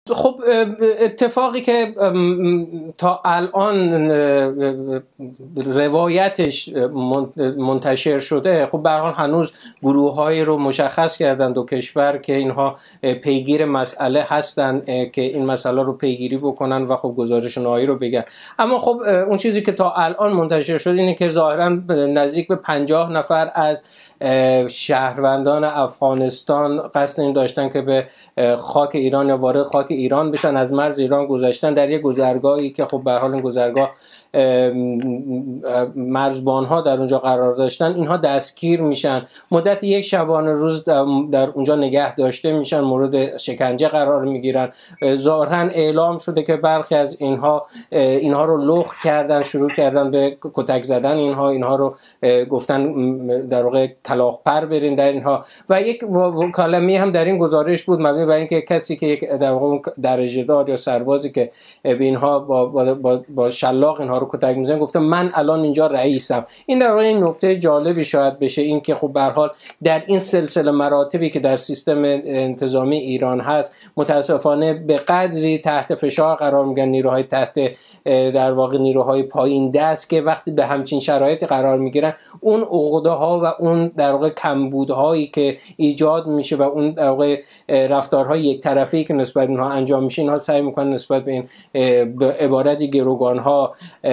خب اتفاقی که تا الان روایتش منتشر شده، خب به هر حال هنوز گروه‌هایی رو مشخص کردن دو کشور که اینها پیگیر مسئله هستن که این مسئله رو پیگیری بکنن و خب گزارش نهایی رو بگن. اما خب اون چیزی که تا الان منتشر شده اینه که ظاهراً نزدیک به 50 نفر از شهروندان افغانستان قصد این داشتن که به خاک ایران یا وارد خاک ایران بشن، از مرز ایران گذشتن در یک گذرگاهی که خب به هر حال این گذرگاه مرزبان‌ها در اونجا قرار داشتن. اینها دستگیر میشن، مدت یک شبانه روز در اونجا نگه داشته میشن، مورد شکنجه قرار میگیرن. ظاهراً اعلام شده که برخی از اینها رو لخت کردن، شروع کردن به کتک زدن اینها رو گفتن در واقع کلاغ‌پر برین در اینها. و یک کلمه هم در این گزارش بود مبنی بر اینکه کسی که یک در واقع درجه دار یا سربازی که به اینها با شلاق اینها رو کتک میزنه گفته من الان اینجا رئیسم. این در واقع نکته جالبی شاید بشه، این که خب به هر حال در این سلسله مراتبی که در سیستم انتظامی ایران هست متاسفانه به قدری تحت فشار قرار میگیرن نیروهای تحت در واقع نیروهای پایین دست که وقتی به همچین شرایطی قرار میگیرن اون عقده ها و اون در واقع کمبودهایی که ایجاد میشه و اون در واقع رفتارهای یک طرفی که نسبت به اینها انجام میشه، اینها سعی میکنن نسبت به این به عبارت گروگان ها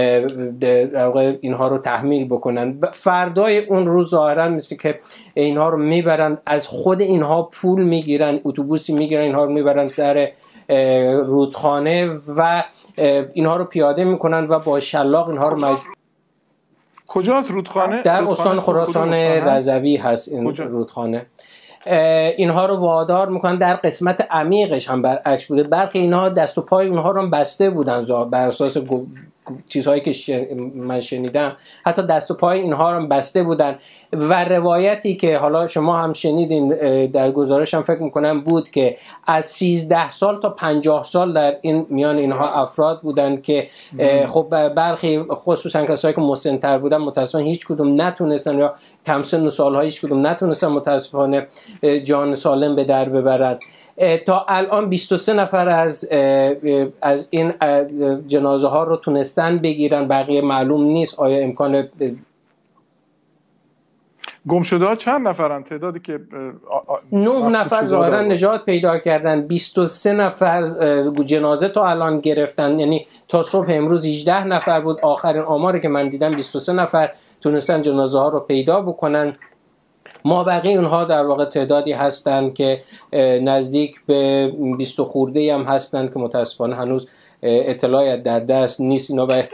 در واقع اینها رو تحمیل بکنن. فردای اون روز ظاهرا مثل که اینها رو میبرن، از خود اینها پول میگیرن، اتوبوسی میگیرن اینها رو میبرن در رودخانه و اینها رو پیاده میکنن و با شلاق اینها رو کجاست رودخانه؟ در استان خراسان رضوی هست این رودخانه. اینها رو وادار میکنن، در قسمت عمیقش هم برعکس بوده، برخی اینها دست و پای اونها رو هم بسته بودن بر اساس چیزهایی که من شنیدم، حتی دست و پای اینها رو هم بسته بودن. و روایتی که حالا شما هم شنیدین در گزارش هم فکر میکنم بود که از 13 سال تا 50 سال در این میان اینها افراد بودن که خب برخی خصوصا کسایی که مسن‌تر بودن متاسفانه هیچ کدوم نتونستن یا کم سن و سال‌ها هیچ کدوم نتونستن متاسفانه جان سالم به در ببرن. تا الان 23 نفر از این جنازه ها رو تونستن بگیرن، بقیه معلوم نیست آیا امکان گم شده ها چند نفرن؟ تعدادی که 9 نفر ظاهرا نجات پیدا کردن، 23 نفر جنازه تا الان گرفتن، یعنی تا صبح امروز 18 نفر بود. آخرین آماری که من دیدم 23 نفر تونستن جنازه ها رو پیدا بکنن. ما بقیه اونها در واقع تعدادی هستن که نزدیک به 20 خورده هم هستن که متاسفانه هنوز اطلاعی در دست نیست. اینا به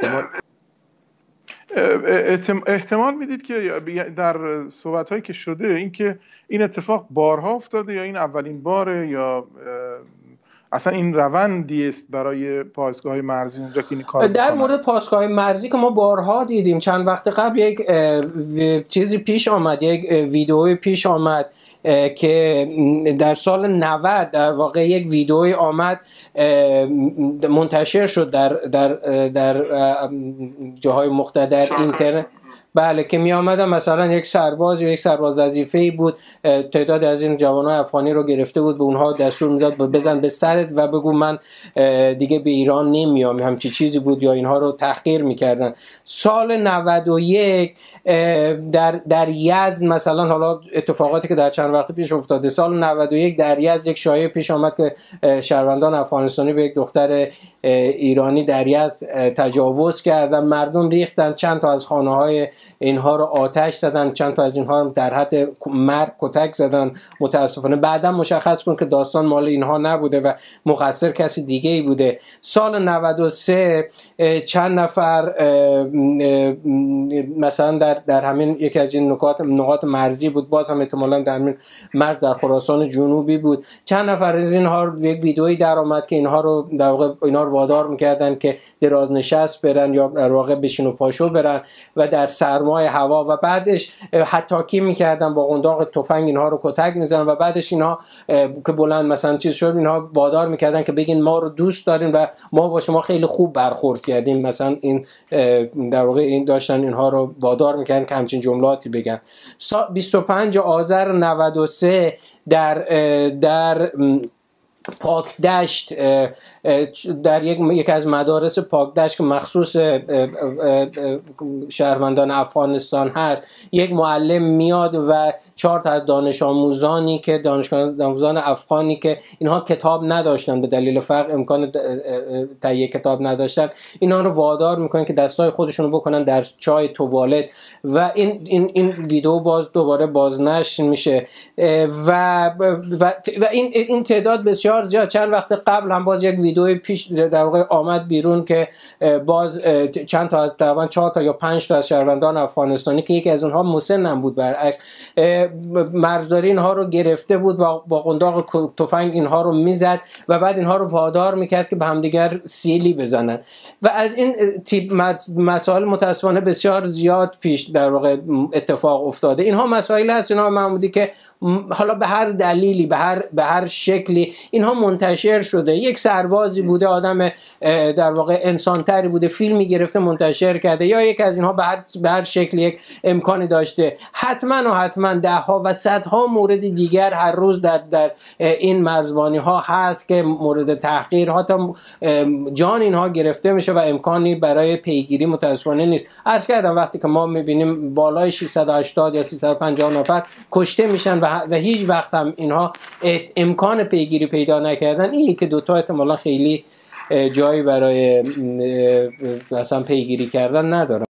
احتمال میدید که در صحبت‌هایی که شده این که این اتفاق بارها افتاده یا این اولین باره یا اصلا این روندی است برای پاسگاه مرزی اونجا که این کار در مورد پاسگاه مرزی که ما بارها دیدیم، چند وقت قبل یک چیزی پیش آمد، یک ویدئوی پیش آمد که در سال 90 در واقع یک ویدئوی آمد منتشر شد در جاهای مختلف در اینترنت. بله، که می آمدن مثلا یک سرباز یا یک سرباز وظیفه‌ای بود، تعداد از این جوانای افغانی رو گرفته بود، به اونها دستور میداد بزن به سرت و بگو من دیگه به ایران نمیام، همچی چیزی بود، یا اینها رو تحقیر میکردن. سال 91 در یزد مثلا، حالا اتفاقاتی که در چند وقت پیش افتاده، سال 91 در یزد یک شایعه پیش آمد که شهروندان افغانستانی به یک دختر ایرانی در یزد تجاوز کردن. مردم ریختن، چند تا از خانه‌های اینها رو آتش زدن، چند تا از اینها رو در حد مرگ کتک زدن. متاسفانه بعدا مشخص کن که داستان مال اینها نبوده و مقصر کسی دیگه ای بوده. سال 93 چند نفر مثلا در همین یکی از این نقاط مرزی بود، باز هم احتمالاً در همین مرز در خراسان جنوبی بود، چند نفر از اینها یک ویدئویی در اومد که اینها رو در واقع اینها رو وادار می‌کردن که دراز نشست برن یا در واقع بشین و پاشو برن و در سرمای هوا، و بعدش حتاکی میکردن با قنداق تفنگ اینها رو کتک میزنن و بعدش اینها که بلند مثلا چیز شد اینها وادار میکردن که بگین ما رو دوست دارین و ما با شما خیلی خوب برخورد کردیم. مثلا این در واقع این داشتن اینها رو وادار میکردن که همچین جملاتی بگن. 25 آذر 93 در پاکدشت در یک از مدارس پاکدشت که مخصوص شهروندان افغانستان هست، یک معلم میاد و 4 تا از دانش آموزان افغانی که اینها کتاب نداشتن، به دلیل فقر امکان تهیه کتاب نداشتن، اینا رو وادار میکنن که دستای خودشون رو بکنن در چای توالت و این ویدیو باز دوباره بازنشر میشه و این تعداد بسیار زیاد. چند وقت قبل هم باز یک ویدیو پیش در واقع آمد بیرون که باز چند تا، تقریبا 4 تا یا 5 تا از شهروندان افغانستانی که یکی از اونها مسنم بود برعکس، مرزداری اینها رو گرفته بود با قنداق تفنگ اینها رو میزد و بعد اینها رو وادار میکرد که به همدیگر سیلی بزنن و از این تیپ مسائل متاسفانه بسیار زیاد پیش در واقع اتفاق افتاده. اینها مسائل هست جناب محمودی که حالا به هر دلیلی به هر شکلی اینها منتشر شده. یک سربازی بوده، آدم در واقع انسانتری بوده، فیلمی گرفته منتشر کرده، یا یک از اینها به هر شکلی یک امکانی داشته. حتما دهها و صدها مورد دیگر هر روز در این مرزبانی ها هست که مورد تحقیر، حتی جان اینها گرفته میشه و امکانی برای پیگیری متاسفانه نیست. عرض کردم وقتی که ما میبینیم بالای 680 یا 350 نفر کشته میشن و هیچ وقت هم اینها امکان پیگیری پیدا نکردن، این که دوتا احتمالا خیلی جایی برای مثلا پیگیری کردن ندارن.